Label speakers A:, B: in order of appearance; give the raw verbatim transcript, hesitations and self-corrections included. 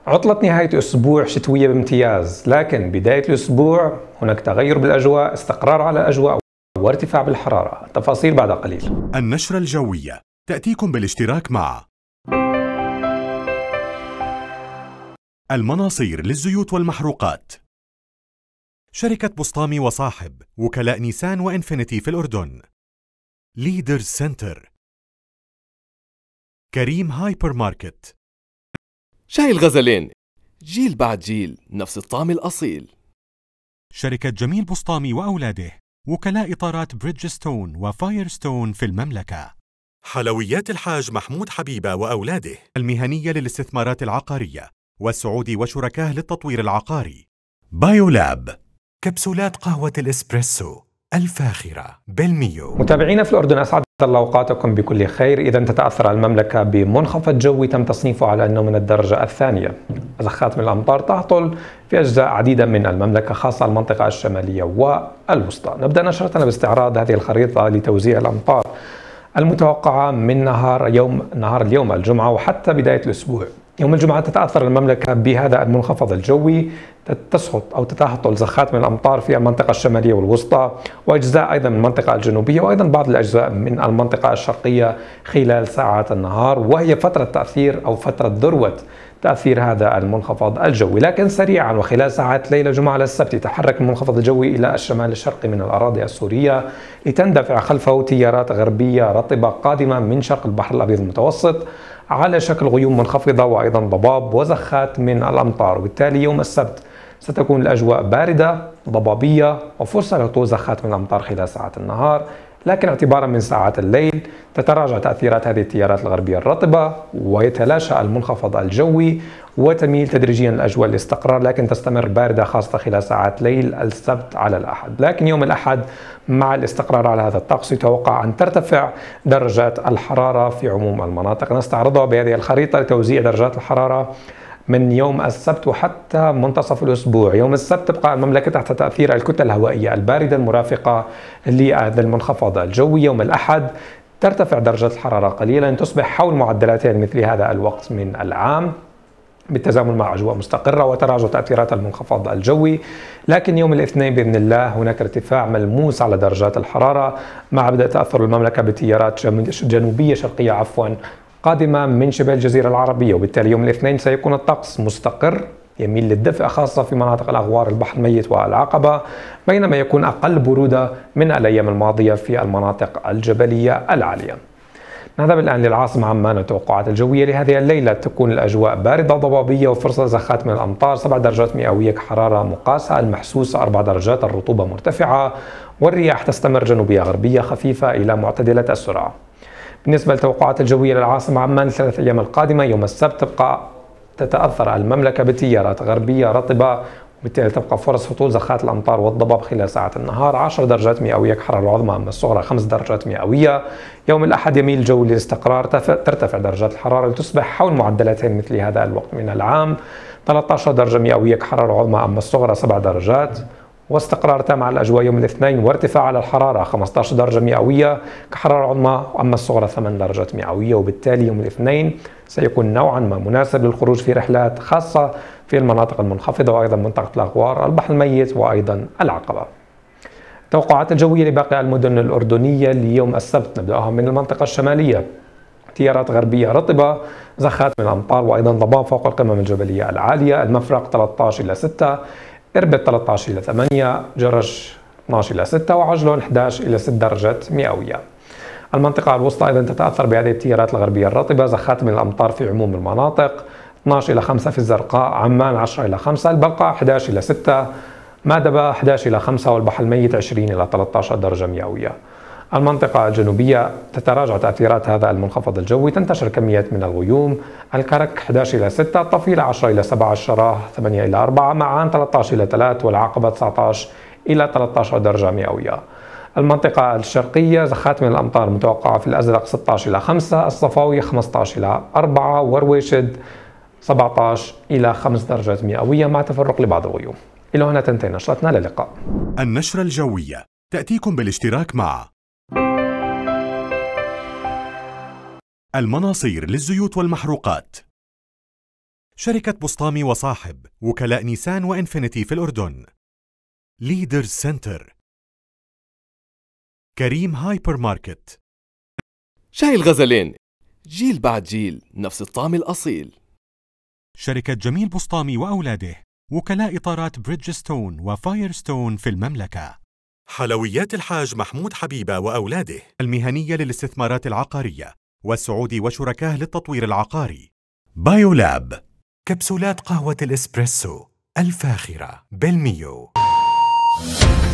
A: عطلة نهاية أسبوع شتوية بامتياز، لكن بداية الأسبوع هناك تغير بالأجواء، استقرار على الأجواء وارتفاع بالحرارة. التفاصيل بعد قليل.
B: النشرة الجوية تأتيكم بالاشتراك مع المناصير للزيوت والمحروقات، شركة بسطامي وصاحب، وكلاء نيسان وإنفينيتي في الأردن، ليدرز سنتر، كريم هايبر ماركت،
C: شاي الغزلين، جيل بعد جيل نفس الطعم الأصيل،
B: شركة جميل بسطامي وأولاده، وكلاء إطارات بريدجستون وفايرستون في المملكة، حلويات الحاج محمود حبيبة وأولاده المهنية للاستثمارات العقارية، والسعودي وشركاه للتطوير العقاري، بايولاب، كبسولات قهوة الإسبريسو الفاخرة بالميو.
A: متابعينا في الأردن، أسعد الله أوقاتكم بكل خير. إذا تتأثر المملكة بمنخفض جوي تم تصنيفه على أنه من الدرجة الثانية. زخات من الأمطار تعطل في أجزاء عديدة من المملكة، خاصة المنطقة الشمالية والوسطى. نبدأ نشرتنا باستعراض هذه الخريطة لتوزيع الأمطار المتوقعة من نهار يوم نهار اليوم الجمعة وحتى بداية الأسبوع. يوم الجمعة تتأثر المملكة بهذا المنخفض الجوي، تسقط أو تتهطل زخات من الأمطار في المنطقة الشمالية والوسطى وأجزاء أيضا من المنطقة الجنوبية وأيضا بعض الأجزاء من المنطقة الشرقية خلال ساعات النهار، وهي فترة تأثير أو فترة ذروة تأثير هذا المنخفض الجوي. لكن سريعا وخلال ساعات ليلة الجمعة للسبت يتحرك المنخفض الجوي إلى الشمال الشرقي من الأراضي السورية، لتندفع خلفه تيارات غربية رطبة قادمة من شرق البحر الأبيض المتوسط على شكل غيوم منخفضة وأيضا ضباب وزخات من الأمطار. وبالتالي يوم السبت ستكون الأجواء باردة ضبابية وفرصة لهطول زخات من الأمطار خلال ساعات النهار، لكن اعتبارا من ساعات الليل تتراجع تأثيرات هذه التيارات الغربية الرطبة ويتلاشى المنخفض الجوي وتميل تدريجيا الأجواء للاستقرار، لكن تستمر باردة خاصة خلال ساعات ليل السبت على الأحد. لكن يوم الأحد مع الاستقرار على هذا الطقس يتوقع أن ترتفع درجات الحرارة في عموم المناطق. نستعرضها بهذه الخريطة لتوزيع درجات الحرارة من يوم السبت وحتى منتصف الأسبوع. يوم السبت تبقى المملكة تحت تأثير الكتل الهوائية الباردة المرافقة لهذا المنخفض الجوي. يوم الأحد ترتفع درجة الحرارة قليلا، تصبح حول معدلاتها مثل هذا الوقت من العام بالتزامن مع أجواء مستقرة وتراجع تأثيرات المنخفض الجوي. لكن يوم الاثنين بإذن الله هناك ارتفاع ملموس على درجات الحرارة مع بدء تأثر المملكة بتيارات جنوبية شرقية عفوا قادمة من شبه الجزيرة العربية، وبالتالي يوم الاثنين سيكون الطقس مستقر يميل للدفء خاصة في مناطق الأغوار البحر الميت والعقبة، بينما يكون أقل برودة من الأيام الماضية في المناطق الجبلية العالية. نذهب الآن للعاصمة عمان. التوقعات الجوية لهذه الليلة تكون الأجواء باردة ضبابية وفرصة زخات من الأمطار، سبع درجات مئوية كحرارة مقاسة، المحسوسة أربع درجات، الرطوبة مرتفعة، والرياح تستمر جنوبية غربية خفيفة إلى معتدلة السرعة. بالنسبة للتوقعات الجوية للعاصمة عمان الثلاث أيام القادمة، يوم السبت تبقى تتأثر المملكة بتيارات غربية رطبة، وبالتالي تبقى فرص هطول زخات الأمطار والضباب خلال ساعات النهار، عشر درجات مئوية كحرارة العظمى، أما الصغرى خمس درجات مئوية. يوم الأحد يميل الجو للاستقرار، ترتفع درجات الحرارة لتصبح حول معدلاتين مثل هذا الوقت من العام، ثلاث عشرة درجة مئوية كحرارة العظمى، أما الصغرى سبع درجات، واستقرار تام على الأجواء يوم الاثنين وارتفاع على الحرارة خمسة عشر درجة مئوية كحرارة عظمى، أما الصغرى ثمان درجات مئوية. وبالتالي يوم الاثنين سيكون نوعا ما مناسب للخروج في رحلات خاصة في المناطق المنخفضة وأيضا منطقة الأغوار البحر الميت وأيضا العقبة. التوقعات الجوية لباقي المدن الأردنية ليوم السبت نبدأها من المنطقة الشمالية، تيارات غربية رطبة، زخات من الأمطار وأيضا ضباب فوق القمم الجبلية العالية، المفرق ثلاثة عشر إلى ستة، إربد ثلاثة عشر إلى ثمانية، جرش اثني عشر إلى ستة، وعجلون أحد عشر إلى ست درجات مئوية. المنطقة الوسطى أيضا تتأثر بهذه التيارات الغربية الرطبة، زخات من الأمطار في عموم المناطق، اثني عشر إلى خمسة في الزرقاء، عمان عشرة إلى خمسة، البلقاء أحد عشر إلى ستة، مادبة أحد عشر إلى خمسة، والبحر الميت عشرين إلى ثلاثة عشر درجة مئوية. المنطقة الجنوبية تتراجع تأثيرات هذا المنخفض الجوي، تنتشر كميات من الغيوم، الكرك أحد عشر إلى ستة، الطفيلة عشرة إلى سبعة، الشراح ثمانية إلى أربعة، معان ثلاثة عشر إلى ثلاثة، والعقبة تسعة عشر إلى ثلاثة عشر درجة مئوية. المنطقة الشرقية زخات من الأمطار متوقعة في الأزرق ستة عشر إلى خمسة، الصفاوي خمسة عشر إلى أربعة، ورويشد سبعة عشر إلى خمس درجات مئوية مع تفرق لبعض الغيوم. إلى هنا تنتهي نشرتنا، للقاء.
B: النشرة الجوية تأتيكم بالاشتراك مع المناصير للزيوت والمحروقات، شركة بسطامي وصاحب، وكلاء نيسان وإنفينيتي في الأردن. ليدرز سنتر. كريم هايبر ماركت.
C: شاي الغزلين، جيل بعد جيل نفس الطعم الأصيل.
B: شركة جميل بسطامي وأولاده، وكلاء إطارات بريدجستون وفايرستون في المملكة. حلويات الحاج محمود حبيبة وأولاده، المهنية للاستثمارات العقارية، والسعودي وشركاه للتطوير العقاري. بايولاب. كبسولات قهوة الإسبريسو الفاخرة بالميو.